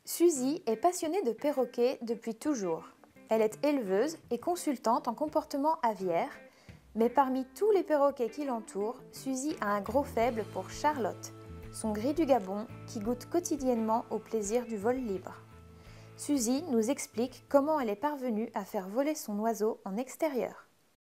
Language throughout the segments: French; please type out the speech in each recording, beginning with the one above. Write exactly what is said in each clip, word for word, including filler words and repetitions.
Suzy est passionnée de perroquets depuis toujours. Elle est éleveuse et consultante en comportement aviaire, mais parmi tous les perroquets qui l'entourent, Suzy a un gros faible pour Charlotte, son gris du Gabon qui goûte quotidiennement au plaisir du vol libre. Suzy nous explique comment elle est parvenue à faire voler son oiseau en extérieur.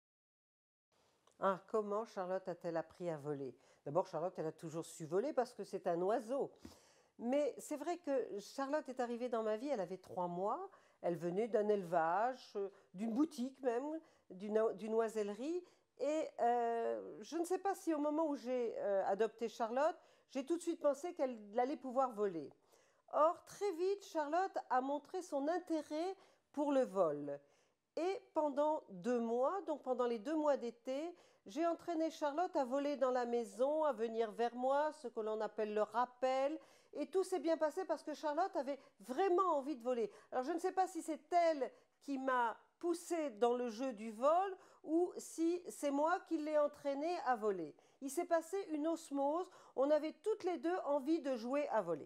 Ah, comment Charlotte a-t-elle appris à voler? D'abord, Charlotte, elle a toujours su voler parce que c'est un oiseau. Mais c'est vrai que Charlotte est arrivée dans ma vie, elle avait trois mois, elle venait d'un élevage, euh, d'une boutique même, d'une d'une oisellerie. Et euh, je ne sais pas si au moment où j'ai euh, adopté Charlotte, j'ai tout de suite pensé qu'elle allait pouvoir voler. Or, très vite, Charlotte a montré son intérêt pour le vol. Et pendant deux mois, donc pendant les deux mois d'été, j'ai entraîné Charlotte à voler dans la maison, à venir vers moi, ce que l'on appelle le rappel. Et tout s'est bien passé parce que Charlotte avait vraiment envie de voler. Alors je ne sais pas si c'est elle qui m'a poussée dans le jeu du vol ou si c'est moi qui l'ai entraînée à voler. Il s'est passé une osmose, on avait toutes les deux envie de jouer à voler.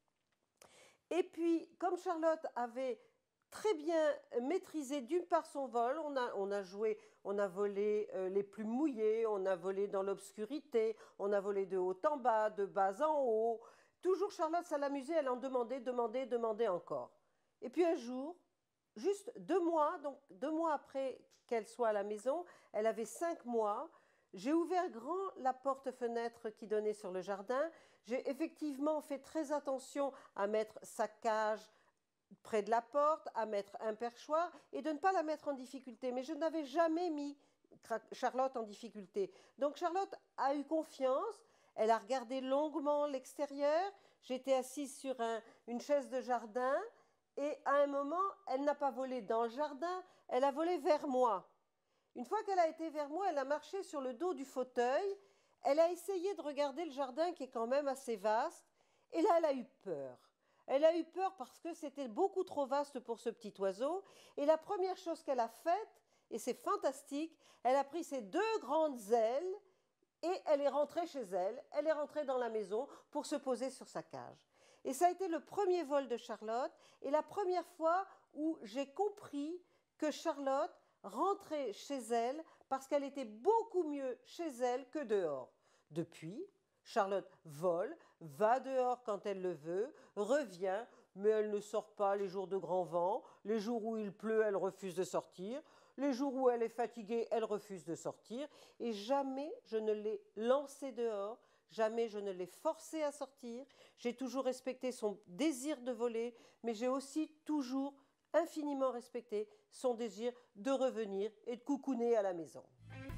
Et puis, comme Charlotte avait très bien maîtrisé d'une part son vol, on a, on a joué, on a volé euh, les plumes mouillées, on a volé dans l'obscurité, on a volé de haut en bas, de bas en haut. Toujours Charlotte, ça l'amusait, elle en demandait, demandait, demandait encore. Et puis un jour, juste deux mois, donc deux mois après qu'elle soit à la maison, elle avait cinq mois, j'ai ouvert grand la porte-fenêtre qui donnait sur le jardin. J'ai effectivement fait très attention à mettre sa cage près de la porte, à mettre un perchoir et de ne pas la mettre en difficulté. Mais je n'avais jamais mis Charlotte en difficulté. Donc Charlotte a eu confiance, elle a regardé longuement l'extérieur. J'étais assise sur un, une chaise de jardin et à un moment, elle n'a pas volé dans le jardin, elle a volé vers moi. Une fois qu'elle a été vers moi, elle a marché sur le dos du fauteuil, elle a essayé de regarder le jardin qui est quand même assez vaste, et là, elle a eu peur. Elle a eu peur parce que c'était beaucoup trop vaste pour ce petit oiseau, et la première chose qu'elle a faite, et c'est fantastique, elle a pris ses deux grandes ailes, et elle est rentrée chez elle, elle est rentrée dans la maison pour se poser sur sa cage. Et ça a été le premier vol de Charlotte, et la première fois où j'ai compris que Charlotte rentrer chez elle parce qu'elle était beaucoup mieux chez elle que dehors. Depuis, Charlotte vole, va dehors quand elle le veut, revient, mais elle ne sort pas les jours de grand vent. Les jours où il pleut, elle refuse de sortir. Les jours où elle est fatiguée, elle refuse de sortir. Et jamais je ne l'ai lancée dehors, jamais je ne l'ai forcée à sortir. J'ai toujours respecté son désir de voler, mais j'ai aussi toujours infiniment respecté son désir de revenir et de coucouner à la maison.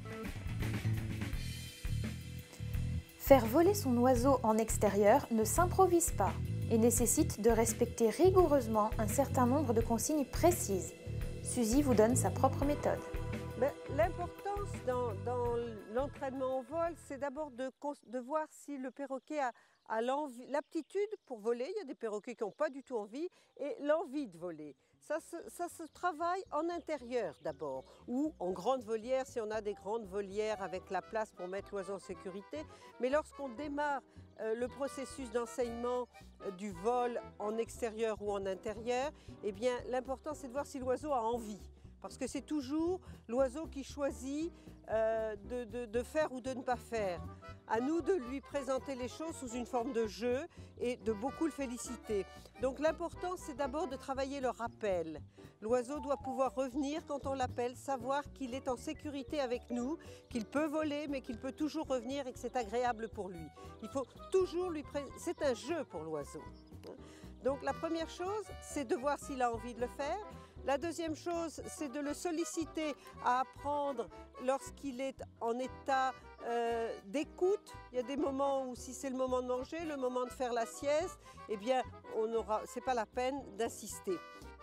Faire voler son oiseau en extérieur ne s'improvise pas et nécessite de respecter rigoureusement un certain nombre de consignes précises. Suzy vous donne sa propre méthode. Ben, l'importance dans, dans l'entraînement au vol, c'est d'abord de, de voir si le perroquet a, a l'aptitude pour voler. Il y a des perroquets qui n'ont pas du tout envie, et l'envie de voler. Ça se, ça se travaille en intérieur d'abord, ou en grande volière si on a des grandes volières avec la place pour mettre l'oiseau en sécurité. Mais lorsqu'on démarre euh, le processus d'enseignement euh, du vol en extérieur ou en intérieur, eh bien l'important c'est de voir si l'oiseau a envie. Parce que c'est toujours l'oiseau qui choisit euh, de, de, de faire ou de ne pas faire. À nous de lui présenter les choses sous une forme de jeu et de beaucoup le féliciter. Donc l'important, c'est d'abord de travailler le rappel. L'oiseau doit pouvoir revenir quand on l'appelle, savoir qu'il est en sécurité avec nous, qu'il peut voler, mais qu'il peut toujours revenir et que c'est agréable pour lui. Il faut toujours lui présenter. C'est un jeu pour l'oiseau. Donc la première chose, c'est de voir s'il a envie de le faire. La deuxième chose, c'est de le solliciter à apprendre lorsqu'il est en état euh, d'écoute. Il y a des moments où si c'est le moment de manger, le moment de faire la sieste, eh bien, on aura, c'est pas la peine d'insister.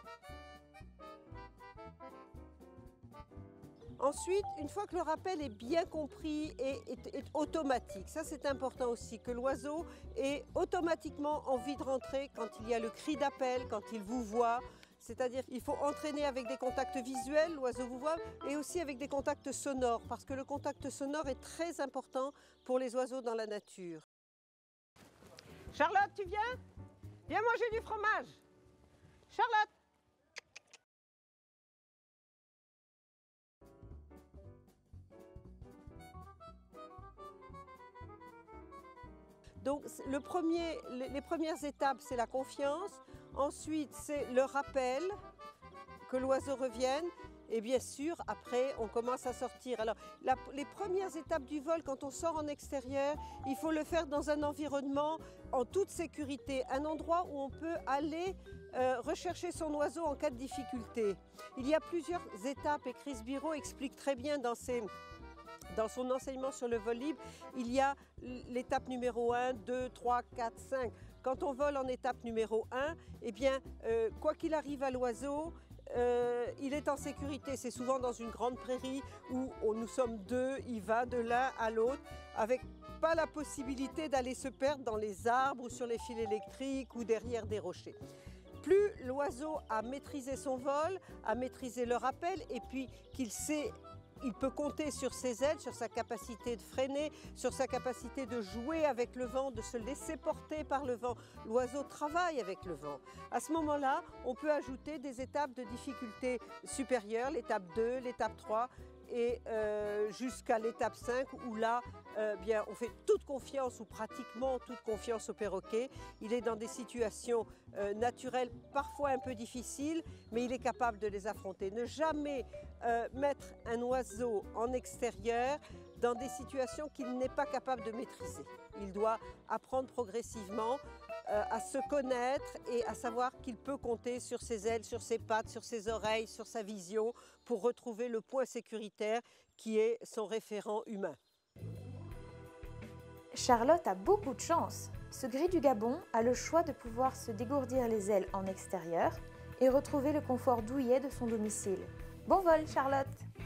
Ensuite, une fois que le rappel est bien compris et est, est automatique, ça c'est important aussi, que l'oiseau ait automatiquement envie de rentrer quand il y a le cri d'appel, quand il vous voit. C'est-à-dire qu'il faut entraîner avec des contacts visuels, l'oiseau vous voit, et aussi avec des contacts sonores, parce que le contact sonore est très important pour les oiseaux dans la nature. Charlotte, tu viens? Viens manger du fromage. Charlotte! Donc le premier, les premières étapes, c'est la confiance. Ensuite, c'est le rappel, que l'oiseau revienne. Et bien sûr, après, on commence à sortir. Alors, la, les premières étapes du vol, quand on sort en extérieur, il faut le faire dans un environnement en toute sécurité, un endroit où on peut aller euh, rechercher son oiseau en cas de difficulté. Il y a plusieurs étapes et Chris Biro explique très bien dans ses... Dans son enseignement sur le vol libre, il y a l'étape numéro un, deux, trois, quatre, cinq. Quand on vole en étape numéro un, eh bien, euh, quoi qu'il arrive à l'oiseau, euh, il est en sécurité. C'est souvent dans une grande prairie où oh, nous sommes deux, il va de l'un à l'autre, avec pas la possibilité d'aller se perdre dans les arbres ou sur les fils électriques ou derrière des rochers. Plus l'oiseau a maîtrisé son vol, a maîtrisé le rappel et puis qu'il sait... Il peut compter sur ses ailes, sur sa capacité de freiner, sur sa capacité de jouer avec le vent, de se laisser porter par le vent. L'oiseau travaille avec le vent. À ce moment-là, on peut ajouter des étapes de difficulté supérieure, l'étape deux, l'étape trois et euh, jusqu'à l'étape cinq où là, euh, bien, on fait toute confiance ou pratiquement toute confiance au perroquet. Il est dans des situations euh, naturelles, parfois un peu difficiles, mais il est capable de les affronter. Ne jamais euh, mettre un oiseau en extérieur dans des situations qu'il n'est pas capable de maîtriser. Il doit apprendre progressivement euh, à se connaître et à savoir qu'il peut compter sur ses ailes, sur ses pattes, sur ses oreilles, sur sa vision pour retrouver le point sécuritaire qui est son référent humain. Charlotte a beaucoup de chance. Ce gris du Gabon a le choix de pouvoir se dégourdir les ailes en extérieur et retrouver le confort douillet de son domicile. Bon vol, Charlotte!